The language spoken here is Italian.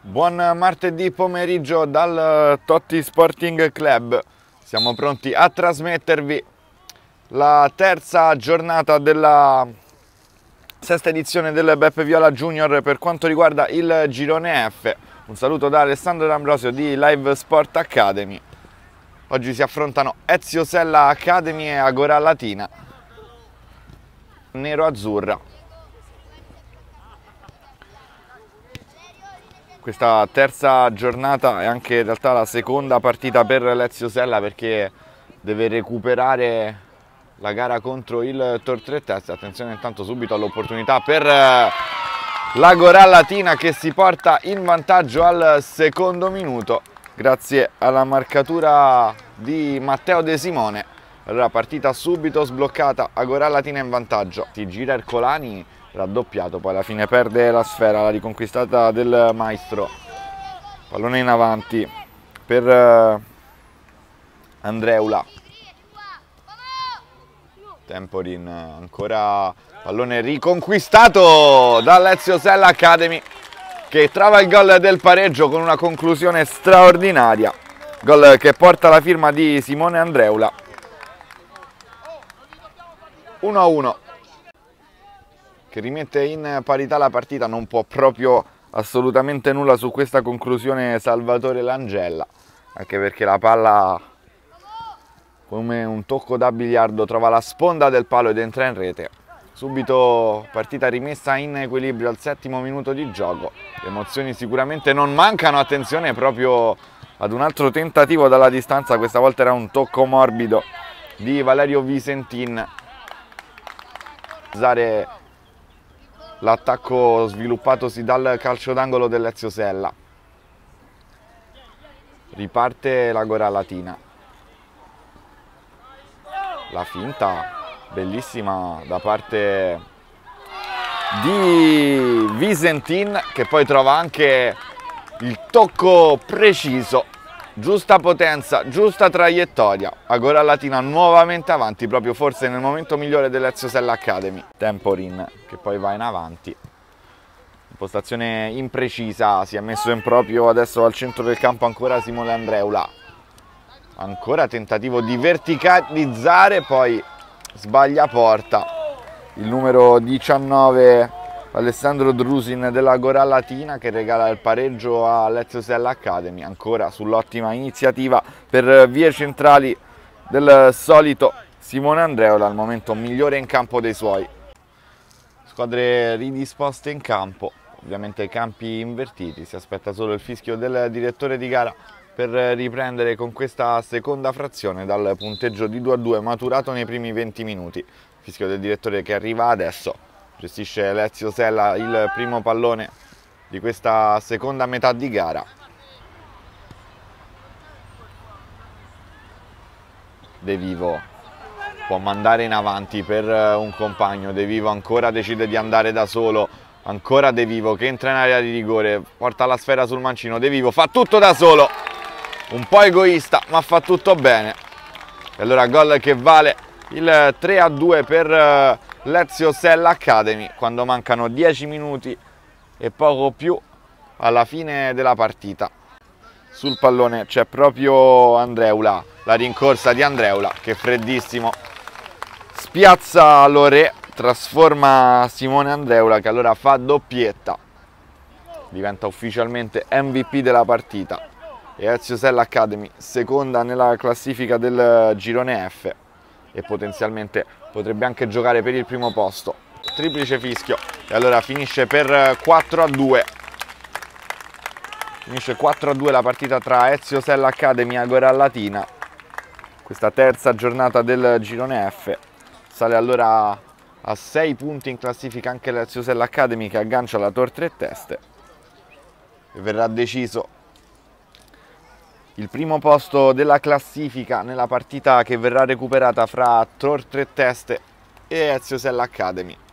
Buon martedì pomeriggio dal Totti Sporting Club. Siamo pronti a trasmettervi la terza giornata della sesta edizione del Beppe Viola Junior per quanto riguarda il girone F. Un saluto da Alessandro D'Ambrosio di Live Sport Academy. Oggi si affrontano Ezio Sella Academy e Agora Latina nero-azzurra. Questa terza giornata è anche in realtà la seconda partita per l'Ezio Sella, perché deve recuperare la gara contro il Tor Tre Teste. Attenzione intanto subito all'opportunità per l'Agora Latina, che si porta in vantaggio al secondo minuto grazie alla marcatura di Matteo De Simone. Allora partita subito sbloccata, Agora Latina in vantaggio. Si gira Ercolani, raddoppiato, poi alla fine perde la sfera, la riconquistata del maestro. Pallone in avanti per Andreula. Temporin, ancora pallone riconquistato dall'Ezio Sella Academy, che trova il gol del pareggio con una conclusione straordinaria. Gol che porta la firma di Simone Andreula. 1-1. Che rimette in parità la partita. Non può proprio assolutamente nulla su questa conclusione Salvatore Langella, anche perché la palla, come un tocco da biliardo, trova la sponda del palo ed entra in rete. Subito partita rimessa in equilibrio al settimo minuto di gioco. Le emozioni sicuramente non mancano. Attenzione proprio ad un altro tentativo dalla distanza, questa volta era un tocco morbido di Valerio Visentin. Usare l'attacco sviluppatosi dal calcio d'angolo dell'Ezio Sella. Riparte l'Agora Latina. La finta bellissima da parte di Visentin, che poi trova anche il tocco preciso. Giusta potenza, giusta traiettoria. Agora Latina nuovamente avanti, proprio forse nel momento migliore dell'Ezio Sella Academy. Temporin che poi va in avanti. Impostazione imprecisa, si è messo in proprio adesso al centro del campo ancora Simone Andreula. Ancora tentativo di verticalizzare, poi sbaglia porta. Il numero 19 Alessandro Drusin dell'Agora Latina, che regala il pareggio all'Ezio Sella Academy. Ancora sull'ottima iniziativa per vie centrali del solito Simone Andreola, al momento migliore in campo dei suoi. Squadre ridisposte in campo, ovviamente campi invertiti. Si aspetta solo il fischio del direttore di gara per riprendere con questa seconda frazione dal punteggio di 2-2 maturato nei primi 20 minuti. Fischio del direttore che arriva adesso. Gestisce l'Ezio Sella il primo pallone di questa seconda metà di gara. De Vivo può mandare in avanti per un compagno. De Vivo ancora decide di andare da solo. Ancora De Vivo che entra in area di rigore, porta la sfera sul mancino. De Vivo fa tutto da solo, un po' egoista ma fa tutto bene. E allora gol che vale il 3-2 per l'Ezio Sella Academy, quando mancano 10 minuti e poco più alla fine della partita. Sul pallone c'è proprio Andreula, la rincorsa di Andreula che freddissimo spiazza Loré, trasforma Simone Andreula, che allora fa doppietta, diventa ufficialmente MVP della partita e Ezio Sella Academy seconda nella classifica del girone F e potenzialmente potrebbe anche giocare per il primo posto. Triplice fischio e allora finisce per 4-2. Finisce 4-2 la partita tra Ezio Sella Academy e Agora Latina. Questa terza giornata del girone F. Sale allora a 6 punti in classifica anche l'Ezio Sella Academy, che aggancia la Tor Tre Teste. E verrà deciso il primo posto della classifica nella partita che verrà recuperata fra Tor Tre Teste e Ezio Sella Academy.